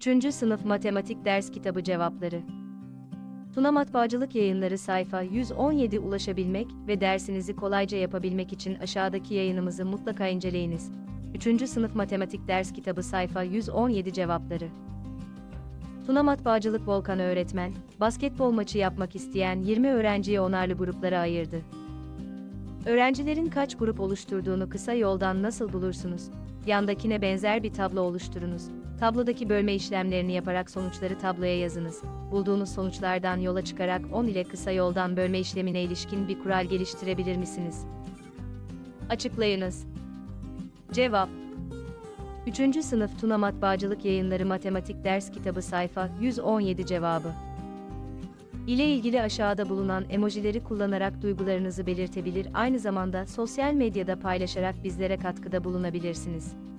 3. Sınıf Matematik Ders Kitabı Cevapları. Tuna Matbaacılık Yayınları sayfa 117 ulaşabilmek ve dersinizi kolayca yapabilmek için aşağıdaki yayınımızı mutlaka inceleyiniz. 3. Sınıf Matematik Ders Kitabı sayfa 117 Cevapları. Tuna Matbaacılık Volkan öğretmen, basketbol maçı yapmak isteyen 20 öğrenciyi onarlı gruplara ayırdı. Öğrencilerin kaç grup oluşturduğunu kısa yoldan nasıl bulursunuz? Yandakine benzer bir tablo oluşturunuz. Tablodaki bölme işlemlerini yaparak sonuçları tabloya yazınız. Bulduğunuz sonuçlardan yola çıkarak 10 ile kısa yoldan bölme işlemine ilişkin bir kural geliştirebilir misiniz? Açıklayınız. Cevap: 3. Sınıf Tuna Matbaacılık Yayınları Matematik Ders Kitabı sayfa 117 cevabı. İle ilgili aşağıda bulunan emojileri kullanarak duygularınızı belirtebilir, aynı zamanda sosyal medyada paylaşarak bizlere katkıda bulunabilirsiniz.